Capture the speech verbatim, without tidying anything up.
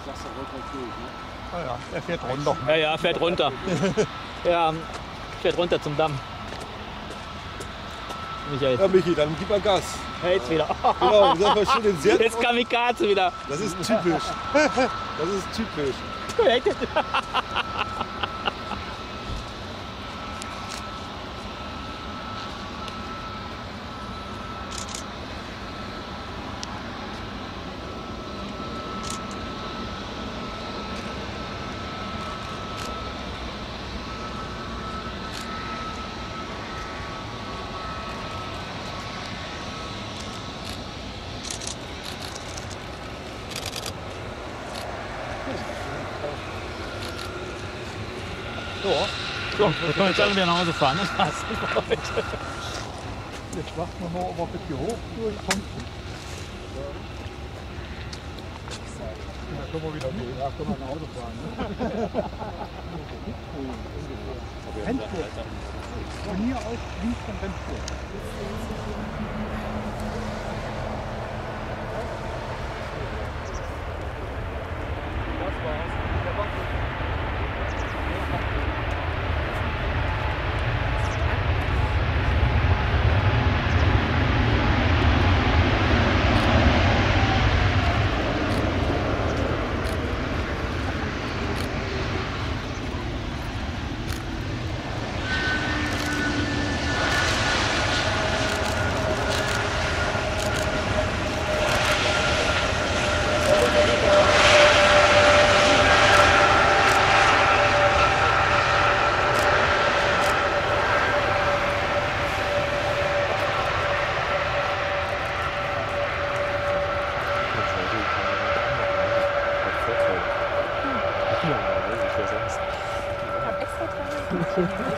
Ah ja, er fährt runter. Ja, ja, fährt runter. Ja, fährt runter zum Damm. Michael. Ja, Michi, dann gib mal Gas. Hey, jetzt wieder. Genau, das war schön den Sitz. Jetzt Kamikaze wieder. Das ist typisch. Das ist typisch. So, so, wir können jetzt alle wieder nach Hause fahren. Das war's für heute. Jetzt warten wir noch, ob er ein bisschen hoch durchkommt. Dann können wir wieder gehen. Ja, können wir nach Hause fahren. Ne? Rendsburg. Von hier aus links von Rendsburg. Ich habe extra dran.